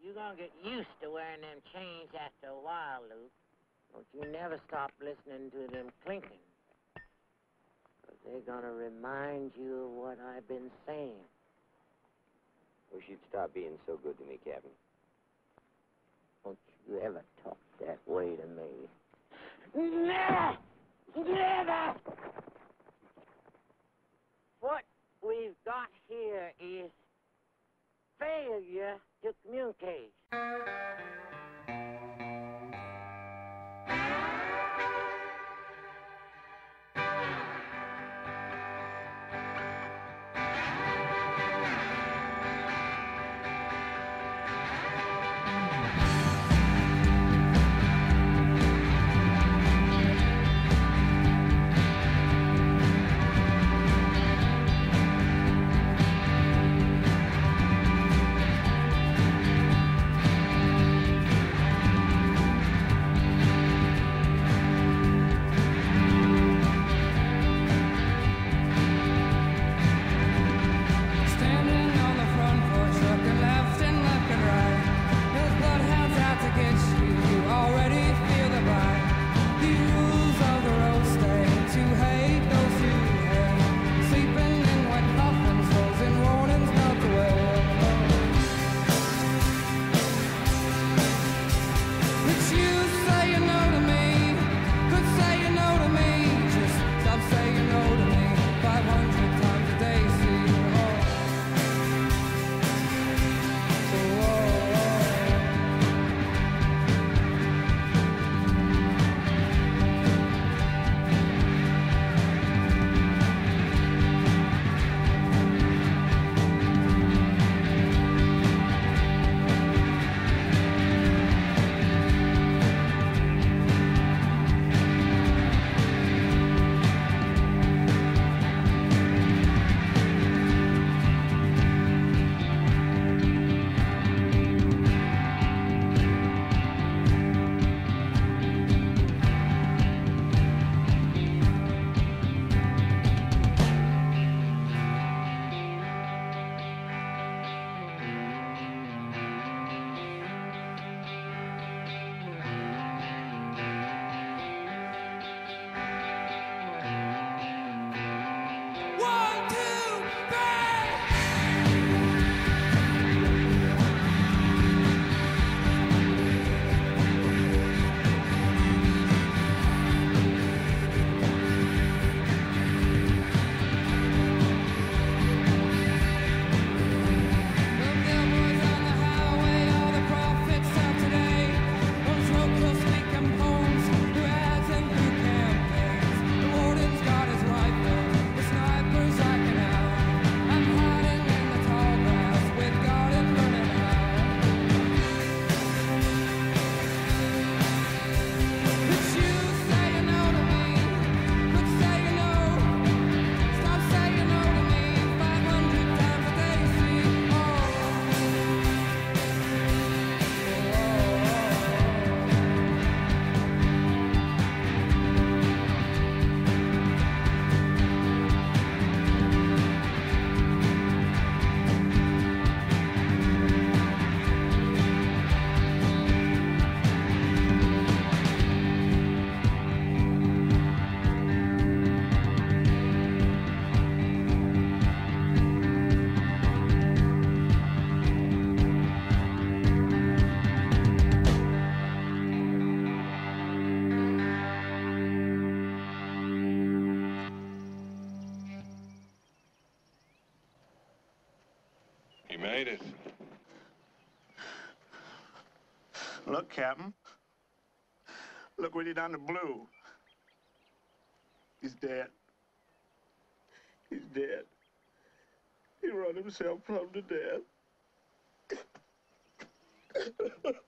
you're gonna get used to wearing them chains after a while, Luke. Don't you never stop listening to them clinking. Because they're gonna remind you of what I've been saying. Wish you'd stop being so good to me, Captain. Don't you ever talk that way to me. Never! Never! What we've got here is failure to communicate. You made it. Look, Captain. Look what he done to Blue. He's dead. He's dead. He run himself plumb to death.